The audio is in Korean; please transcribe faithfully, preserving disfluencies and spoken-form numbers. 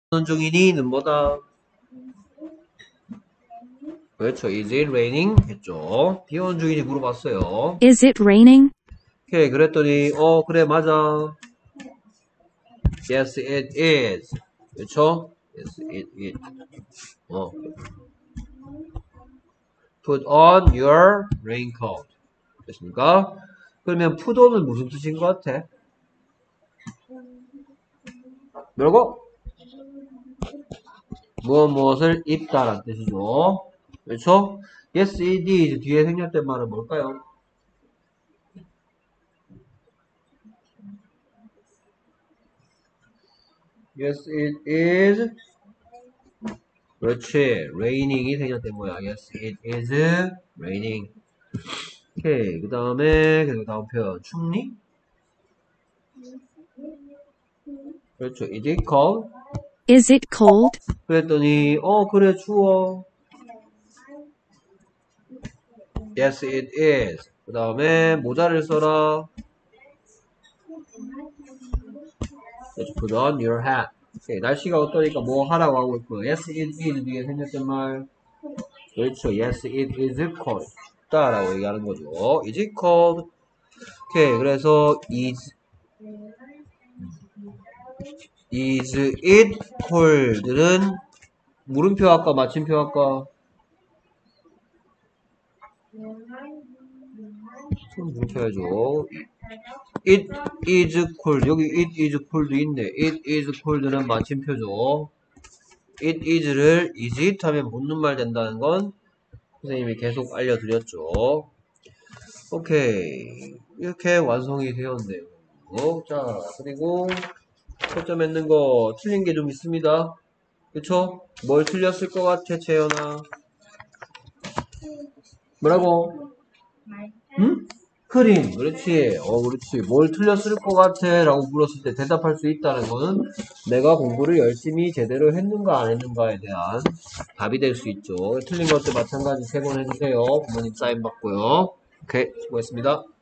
중이니는 뭐다? 그렇죠. Is it raining? 했죠. 비 오는 중이니 물어봤어요. Is it raining? 오케이. 그랬더니 어 그래 맞아. Yes it is. 그렇죠? Yes it is. 어. Put on your raincoat. 됐습니까? 그러면 put on은 무슨 뜻인 것 같아? 뭐라고? 무엇 무엇을 입다라는 뜻이죠. 그렇죠? Yes it is 뒤에 생략된 말은 뭘까요? Yes it is. 그렇지. raining이 생략된 거야. Yes it is raining. 오케이. 그 다음에 그 다음 표현 춥니? 그렇죠. Is it cold? Is it cold? 그랬더니 어 그래 추워. Yes it is. 그 다음에 모자를 써라. Put on your hat. 오케이. 날씨가 어떠니까 뭐 하라고 하고 있고 Yes it is 뒤에 생략된 말 그렇죠. Yes it is cold. 춥다라고 얘기하는 거죠. Is it cold? 오케이. 그래서 is is it cold는 물음표 할까 마침표 할까? 물음표 해줘. It is cold. 여기 it is cold 있네. It is cold는 마침표죠. It is를 is it 하면 묻는말 된다는 건 선생님이 계속 알려드렸죠. 오케이. 이렇게 완성이 되었네요. 자, 그리고 초점 맺는 거 틀린 게 좀 있습니다. 그쵸? 뭘 틀렸을 것 같아, 채연아? 뭐라고? 응? 크림. 그렇지. 어, 그렇지. 뭘 틀렸을 것 같아? 라고 물었을 때 대답할 수 있다는 거는 내가 공부를 열심히 제대로 했는가 안 했는가에 대한 답이 될 수 있죠. 틀린 것도 마찬가지 세 번 해주세요. 부모님 사인 받고요. 오케이. 수고했습니다.